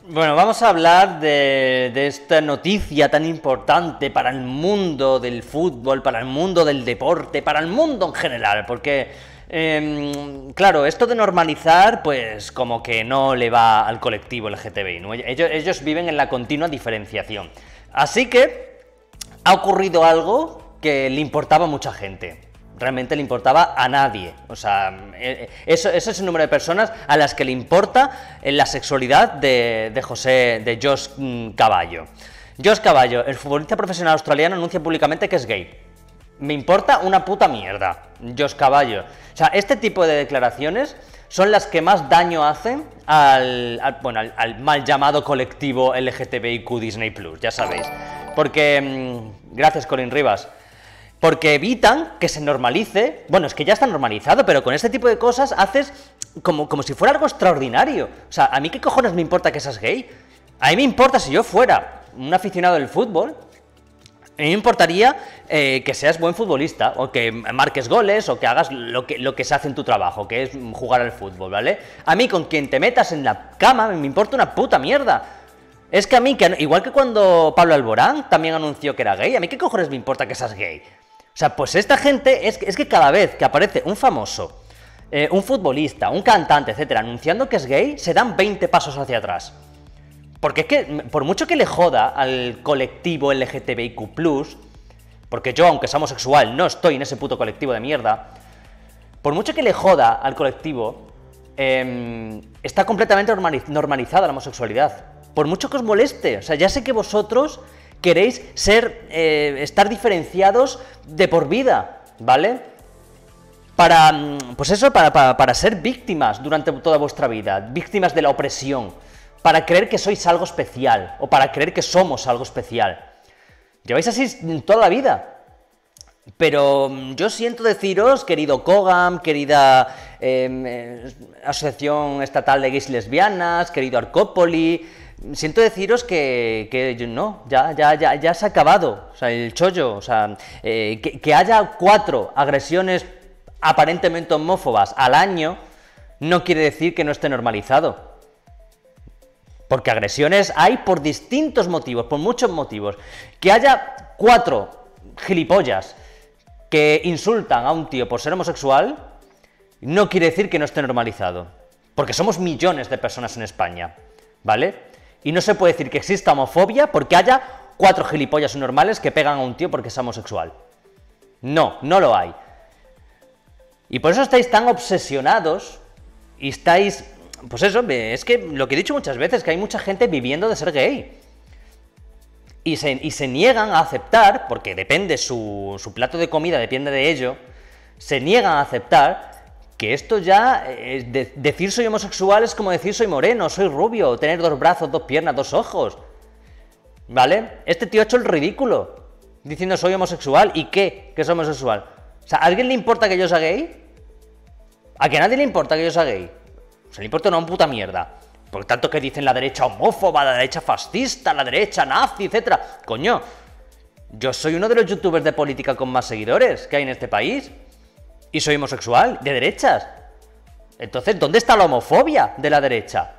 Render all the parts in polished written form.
Bueno, vamos a hablar de esta noticia tan importante para el mundo del fútbol, para el mundo del deporte, para el mundo en general, porque, claro, esto de normalizar, pues como que no le va al colectivo LGTBI, ¿no? Ellos viven en la continua diferenciación. Así que ha ocurrido algo que le importaba a mucha gente. Realmente le importaba a nadie. O sea, eso es el número de personas a las que le importa la sexualidad de Josh Caballo. Josh Caballo, el futbolista profesional australiano, anuncia públicamente que es gay. Me importa una puta mierda, Josh Caballo. O sea, este tipo de declaraciones son las que más daño hacen al mal llamado colectivo LGTBIQ Disney+, ya sabéis. Porque, gracias Colin Rivas, porque evitan que se normalice, bueno, es que ya está normalizado, pero con este tipo de cosas haces como si fuera algo extraordinario. O sea, ¿a mí qué cojones me importa que seas gay? A mí me importa si yo fuera un aficionado del fútbol, a mí me importaría que seas buen futbolista, o que marques goles, o que hagas lo que se hace en tu trabajo, que es jugar al fútbol, ¿vale? A mí con quien te metas en la cama me importa una puta mierda. Es que a mí, igual que cuando Pablo Alborán también anunció que era gay, ¿a mí qué cojones me importa que seas gay? O sea, pues esta gente, es que cada vez que aparece un famoso, un futbolista, un cantante, etcétera, anunciando que es gay, se dan 20 pasos hacia atrás. Porque es que, por mucho que le joda al colectivo LGTBIQ+, porque yo, aunque sea homosexual, no estoy en ese puto colectivo de mierda, por mucho que le joda al colectivo, está completamente normalizada la homosexualidad. Por mucho que os moleste, o sea, ya sé que vosotros queréis estar diferenciados de por vida, ¿vale? Para ser víctimas durante toda vuestra vida, víctimas de la opresión, para creer que sois algo especial, o para creer que somos algo especial. Lleváis así toda la vida. Pero yo siento deciros, querido COGAM, querida Asociación Estatal de Gays y Lesbianas, querido Arcópoli, siento deciros que no, ya se ha acabado, o sea, el chollo, o sea, que haya 4 agresiones aparentemente homófobas al año no quiere decir que no esté normalizado. Porque agresiones hay por distintos motivos, por muchos motivos. Que haya 4 gilipollas que insultan a un tío por ser homosexual no quiere decir que no esté normalizado. Porque somos millones de personas en España, ¿vale? Y no se puede decir que exista homofobia porque haya 4 gilipollas normales que pegan a un tío porque es homosexual. No lo hay. Y por eso estáis tan obsesionados y estáis... Pues eso, es que lo que he dicho muchas veces, que hay mucha gente viviendo de ser gay. Y se niegan a aceptar, porque depende su plato de comida, depende de ello, se niegan a aceptar que esto ya, decir soy homosexual es como decir soy moreno, soy rubio, tener 2 brazos, 2 piernas, 2 ojos, ¿vale? Este tío ha hecho el ridículo, diciendo soy homosexual, ¿y qué? ¿Que soy homosexual? O sea, ¿a alguien le importa que yo sea gay? ¿A que a nadie le importa que yo sea gay? O sea, le importa una puta mierda. Por tanto que dicen la derecha homófoba, la derecha fascista, la derecha nazi, etcétera. Coño, yo soy uno de los youtubers de política con más seguidores que hay en este país. Y soy homosexual, de derechas. Entonces, ¿dónde está la homofobia de la derecha?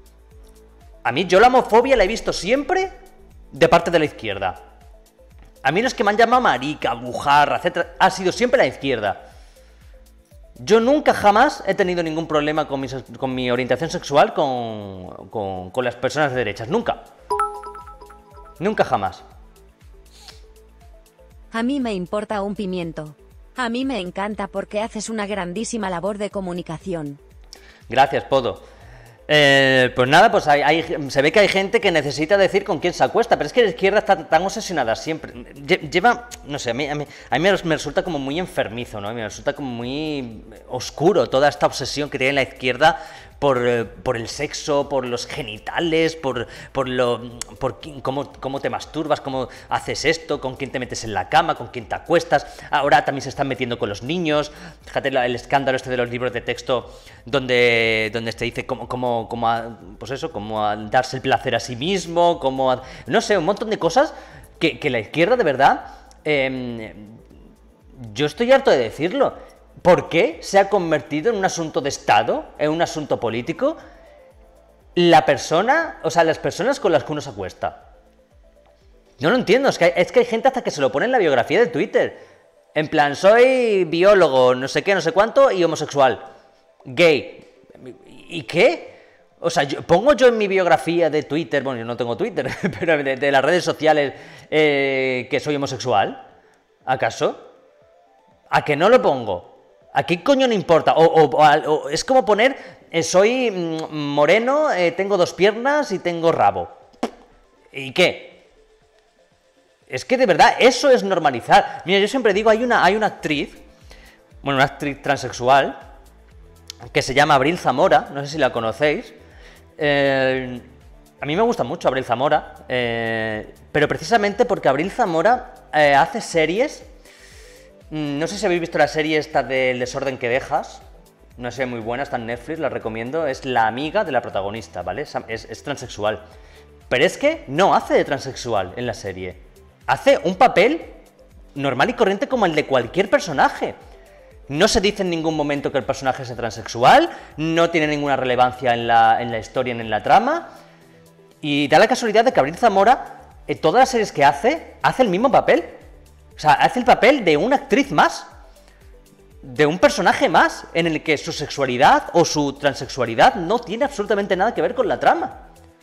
A mí, yo la homofobia la he visto siempre de parte de la izquierda. A mí los que me han llamado marica, bujarra, etcétera, ha sido siempre la izquierda. Yo nunca jamás he tenido ningún problema con mi orientación sexual con las personas de derechas. Nunca. Nunca jamás. A mí me importa un pimiento. A mí me encanta porque haces una grandísima labor de comunicación. Gracias, Podo. Pues nada, pues se ve que hay gente que necesita decir con quién se acuesta, pero es que la izquierda está tan obsesionada siempre. Lleva, no sé, a mí me resulta como muy enfermizo, ¿no? Me resulta como muy oscuro toda esta obsesión que tiene la izquierda por el sexo, por los genitales, por cómo te masturbas, cómo haces esto, con quién te metes en la cama, con quién te acuestas. Ahora también se están metiendo con los niños. Fíjate el escándalo este de los libros de texto donde te dice cómo darse el placer a sí mismo, no sé, un montón de cosas que la izquierda de verdad, yo estoy harto de decirlo. ¿Por qué se ha convertido en un asunto de Estado, en un asunto político, la persona, o sea, las personas con las que uno se acuesta. No lo entiendo, es que hay gente hasta que se lo pone en la biografía de Twitter. En plan, soy biólogo, no sé qué, no sé cuánto, y homosexual. Gay. ¿Y qué? O sea, pongo yo en mi biografía de Twitter, bueno, yo no tengo Twitter, pero de las redes sociales, que soy homosexual. ¿Acaso? ¿A que no lo pongo? ¿A qué coño no importa? O es como poner, soy moreno, tengo 2 piernas y tengo rabo. ¿Y qué? Es que de verdad, eso es normalizar. Mira, yo siempre digo, hay una actriz, bueno, una actriz transexual, que se llama Abril Zamora, no sé si la conocéis. A mí me gusta mucho Abril Zamora, pero precisamente porque Abril Zamora hace series. No sé si habéis visto la serie esta del desorden que dejas. Una serie muy buena, está en Netflix, la recomiendo. Es la amiga de la protagonista, ¿vale? Es transexual. Pero es que no hace de transexual en la serie. Hace un papel normal y corriente como el de cualquier personaje. No se dice en ningún momento que el personaje sea transexual, no tiene ninguna relevancia en la historia ni en la trama. Y da la casualidad de que Abril Zamora, en todas las series que hace el mismo papel. O sea, hace el papel de una actriz más, de un personaje más, en el que su sexualidad o su transexualidad no tiene absolutamente nada que ver con la trama.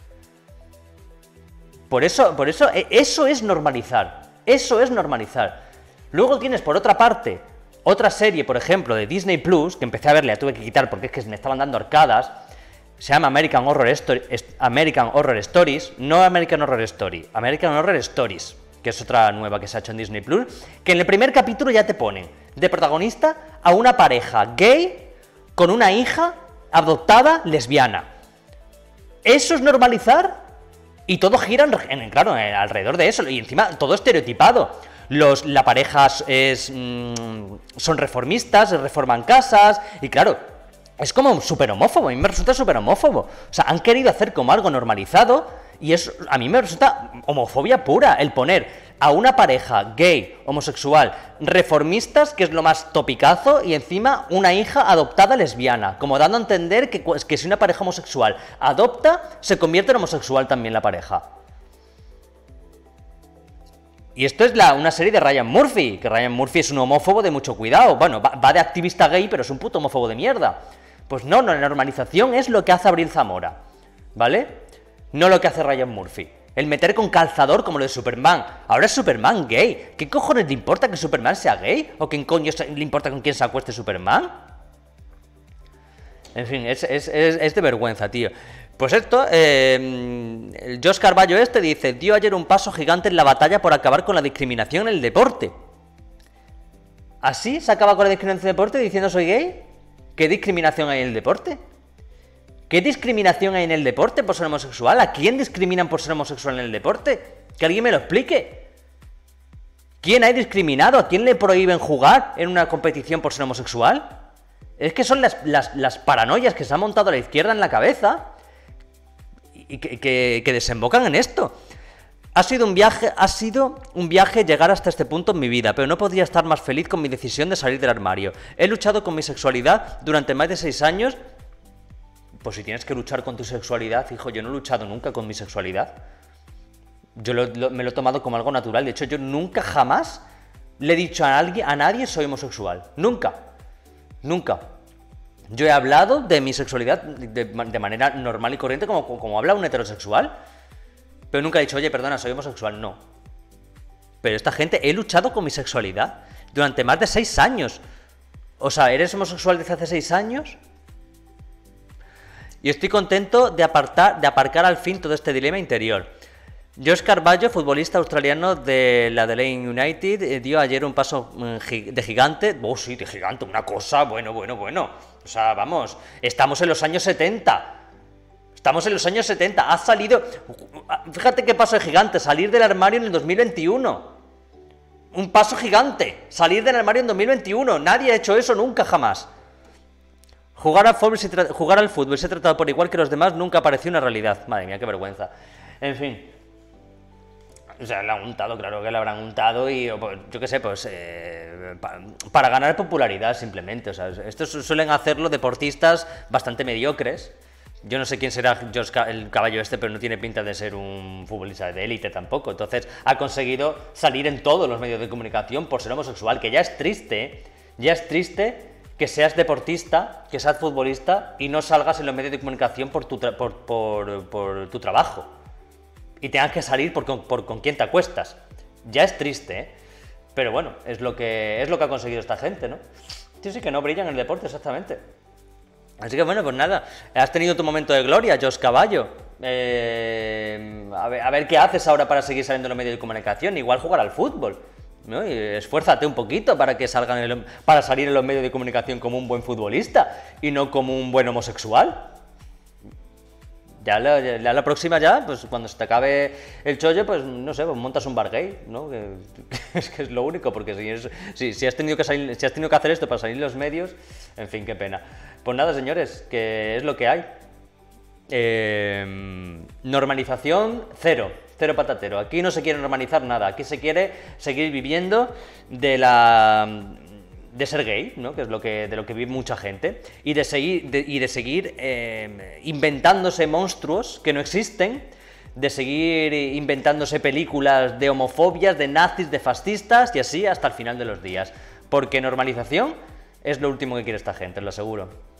Por eso, eso es normalizar. Eso es normalizar. Luego tienes, por otra parte, otra serie, por ejemplo, de Disney Plus, que empecé a verle, la tuve que quitar porque es que me estaban dando arcadas. Se llama American Horror Stories, no American Horror Story, American Horror Stories, que es otra nueva que se ha hecho en Disney Plus, que en el primer capítulo ya te ponen de protagonista a una pareja gay con una hija adoptada lesbiana. ¿Eso es normalizar? Y todo gira, claro, alrededor de eso, y encima todo estereotipado. La pareja son reformistas, reforman casas, y claro, es como súper homófobo, a mí me resulta súper homófobo. O sea, han querido hacer como algo normalizado, y eso a mí me resulta homofobia pura, el poner a una pareja gay, homosexual, reformistas, que es lo más topicazo, y encima una hija adoptada lesbiana, como dando a entender que si una pareja homosexual adopta, se convierte en homosexual también la pareja. Y esto es una serie de Ryan Murphy, que Ryan Murphy es un homófobo de mucho cuidado. Bueno, va de activista gay, pero es un puto homófobo de mierda. Pues no, la normalización es lo que hace Abril Zamora, ¿vale? No lo que hace Ryan Murphy. El meter con calzador como lo de Superman. Ahora es Superman gay. ¿Qué cojones le importa que Superman sea gay? ¿O quién coño le importa con quién se acueste Superman? En fin, es de vergüenza, tío. Pues esto, el Josh Carballo dice, dio ayer un paso gigante en la batalla por acabar con la discriminación en el deporte. ¿Así se acaba con la discriminación en el deporte diciendo soy gay? ¿Qué discriminación hay en el deporte? ¿Qué discriminación hay en el deporte por ser homosexual? ¿A quién discriminan por ser homosexual en el deporte? Que alguien me lo explique. ¿Quién hay discriminado? ¿A quién le prohíben jugar en una competición por ser homosexual? Es que son las paranoias que se ha montado a la izquierda en la cabeza y que desembocan en esto. Ha sido un viaje llegar hasta este punto en mi vida, pero no podría estar más feliz con mi decisión de salir del armario. He luchado con mi sexualidad durante más de 6 años. Pues si tienes que luchar con tu sexualidad, hijo, yo no he luchado nunca con mi sexualidad. Yo me lo he tomado como algo natural. De hecho, yo nunca jamás le he dicho a nadie soy homosexual. Nunca. Nunca. Yo he hablado de mi sexualidad de manera normal y corriente como habla un heterosexual. Pero nunca he dicho, oye, perdona, soy homosexual. No. Pero esta gente, he luchado con mi sexualidad durante más de 6 años. O sea, ¿eres homosexual desde hace 6 años? Y estoy contento de aparcar al fin todo este dilema interior. Josh Carballo, futbolista australiano de la Adelaide United, dio ayer un paso de gigante. Oh, sí, de gigante, una cosa, bueno. O sea, vamos, estamos en los años 70. Estamos en los años 70. Ha salido... Fíjate qué paso de gigante, salir del armario en el 2021. Un paso gigante, salir del armario en 2021. Nadie ha hecho eso nunca, jamás. Jugar al fútbol y ser tratado por igual que los demás nunca pareció una realidad. Madre mía, qué vergüenza. En fin. O sea, le han untado, claro que le habrán untado y, pues, yo qué sé, pues, para ganar popularidad simplemente. O sea, esto suelen hacerlo deportistas bastante mediocres, Yo no sé quién será el caballo este, pero no tiene pinta de ser un futbolista de élite tampoco. Entonces ha conseguido salir en todos los medios de comunicación por ser homosexual, que ya es triste, ¿eh? Ya es triste que seas deportista, que seas futbolista y no salgas en los medios de comunicación por tu trabajo. Y tengas que salir por con quién te acuestas. Ya es triste, ¿eh? Pero bueno, es lo que ha conseguido esta gente, ¿no? Sí, que no brillan en el deporte, exactamente. Así que bueno, pues nada, has tenido tu momento de gloria, Jos Caballo. A ver qué haces ahora para seguir saliendo en los medios de comunicación. Igual jugar al fútbol, ¿no? Y esfuérzate un poquito para que para salir en los medios de comunicación como un buen futbolista y no como un buen homosexual. Ya la próxima pues cuando se te acabe el chollo, pues no sé, pues montas un bar gay, ¿no? Es que es lo único, porque si has tenido que hacer esto para salir en los medios, en fin, qué pena. Pues nada, señores, que es lo que hay. Normalización cero patatero. Aquí no se quiere normalizar nada, aquí se quiere seguir viviendo de ser gay, ¿no? Que es de lo que vive mucha gente, y de seguir inventándose monstruos que no existen, de seguir inventándose películas de homofobias, de nazis, de fascistas, y así hasta el final de los días. Porque normalización es lo último que quiere esta gente, os lo aseguro.